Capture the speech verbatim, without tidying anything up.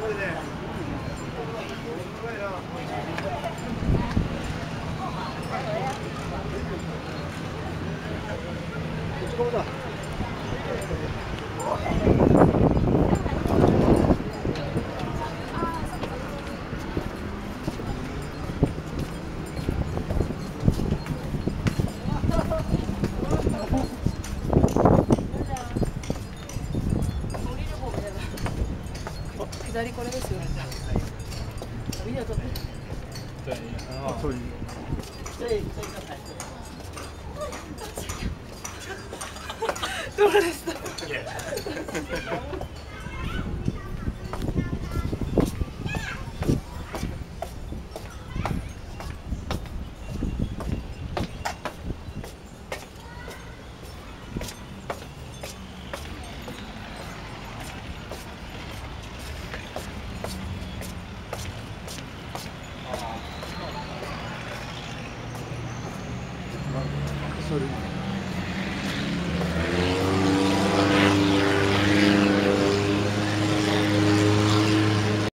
보자. 左これですよ。ビデオ撮って。 对，啊，そういう。 どうですか。 それ。